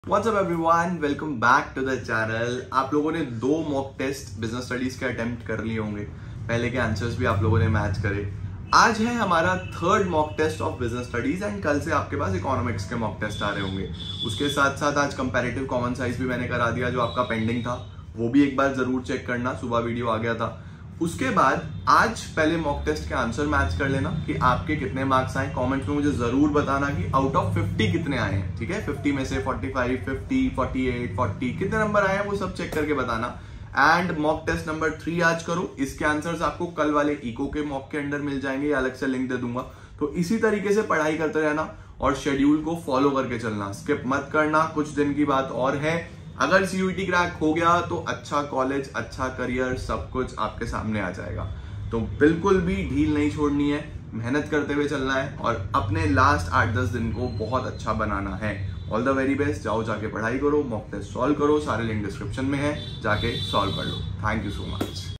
WhatsApp everyone, welcome back to the channel. आप लोगों ने 2 मॉक टेस्ट बिजनेस स्टडीज के अटेम्प्ट कर लिए होंगे। पहले के आंसर्स भी आप लोगों ने मैच करे। आज है हमारा 3rd mock test of business studies and कल से आपके पास इकोनॉमिक्स के मॉक टेस्ट आ रहे होंगे। उसके साथ साथ आज कंपैरेटिव कॉमन साइज भी मैंने करा दिया, जो आपका पेंडिंग था वो भी एक बार जरूर चेक करना, सुबह वीडियो आ गया था। उसके बाद आज पहले मॉक टेस्ट के आंसर मैच कर लेना कि आपके कितने मार्क्स आए। कमेंट्स में मुझे जरूर बताना कि आउट ऑफ 50 कितने आए हैं। ठीक है, 50 में से 45, 50, 48, 40 कितने नंबर आए हैं वो सब चेक करके बताना। एंड मॉक टेस्ट नंबर 3 आज करो। इसके आंसर्स आपको कल वाले इको के मॉक के अंदर मिल जाएंगे, अलग से लिंक दे दूंगा। तो इसी तरीके से पढ़ाई करते रहना और शेड्यूल को फॉलो करके चलना, स्किप मत करना। कुछ दिन की बात और है, अगर सीयूईटी क्रैक हो गया तो अच्छा कॉलेज, अच्छा करियर, सब कुछ आपके सामने आ जाएगा। तो बिल्कुल भी ढील नहीं छोड़नी है, मेहनत करते हुए चलना है और अपने लास्ट 8-10 दिन को बहुत अच्छा बनाना है। All the very best. जाओ, जाके पढ़ाई करो, मॉक टेस्ट सॉल्व करो, सारे लिंक डिस्क्रिप्शन में है, जाके सॉल्व कर लो। Thank you so much.